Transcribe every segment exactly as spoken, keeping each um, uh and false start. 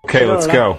Okay, let's go.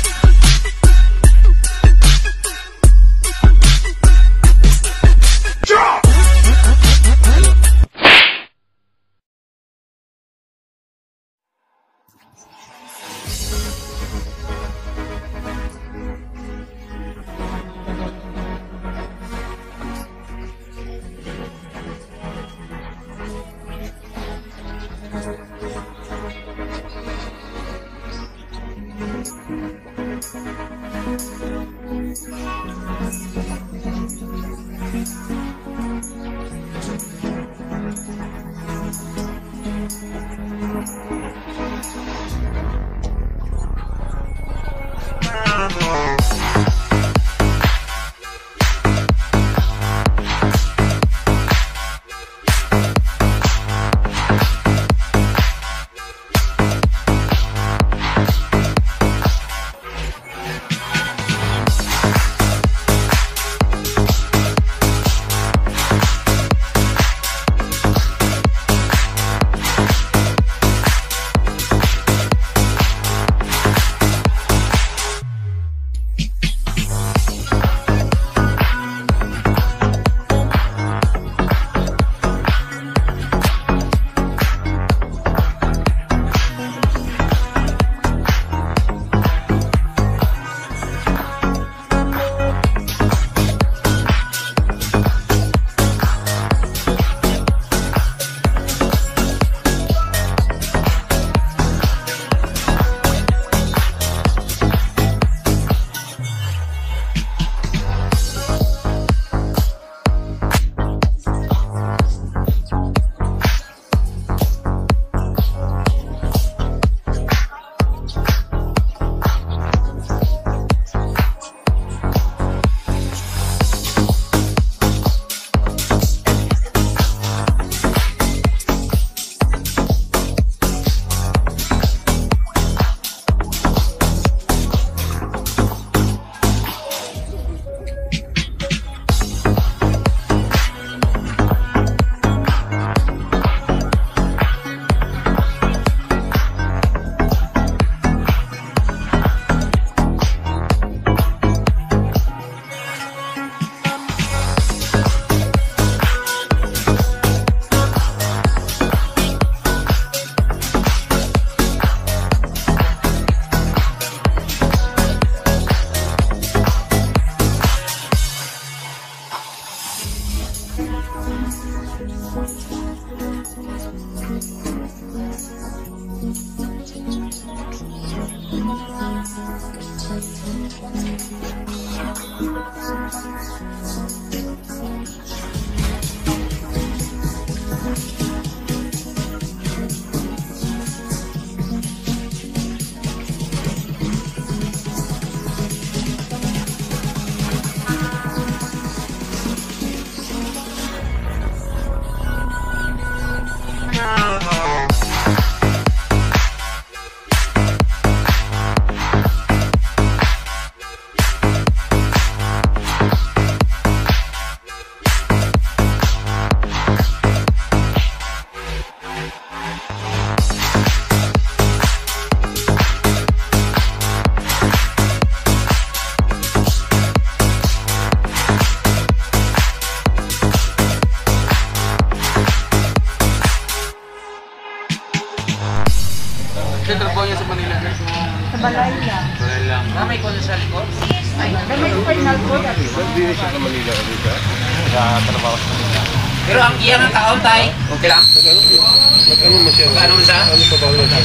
Ito trabaho niya sa Manila. Sa Balay lang. Balay lang. Ah, may konsensal ko? Ay, may final ko. Hindi siya sa Manila, Manila. Sa trabaho sa Manila. Pero ang iyang ang taon, tay. Okay lang? Mag-ano mo siya? Mag-ano mo siya? Ano pa ba ulit?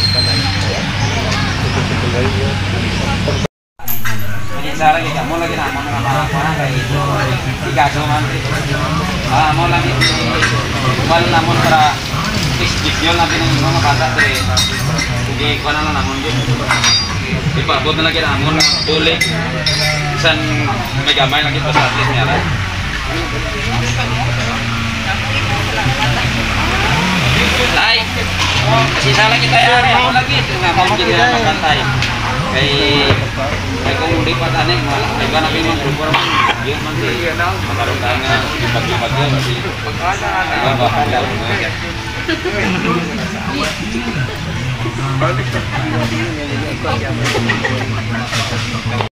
Sa lagi ka mo lagi na mo na mga kay ikaso man. Ah, mo lagi. Wala na mo para isbisyon natin ng mga bata eh. Hindi ko na lang namon yun. Di pa abot na lagi na mo na tulik. Isan may gamay lagi pa sa atin niya. Tay. Kasi sala kita yan. Mo lagi nga mo jadi makantay. Kay kay kung di pa tani malah kay ba namin yung grupo naman yun man di makaroon na nga pag-pag kasi pag-ana ba ba Vlog yan.